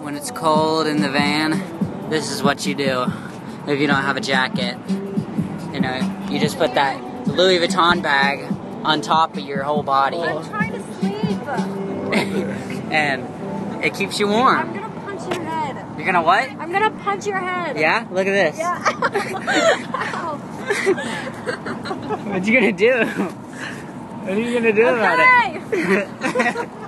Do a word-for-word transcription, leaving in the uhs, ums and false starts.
when it's cold in the van, this is what you do if you don't have a jacket. You know, you just put that Louis Vuitton bag on top of your whole body. I'm trying to sleep. And it keeps you warm. I'm gonna punch your head. You're gonna what? I'm gonna punch your head. Yeah? Look at this. Yeah. What you gonna do? What are you gonna do okay. about it?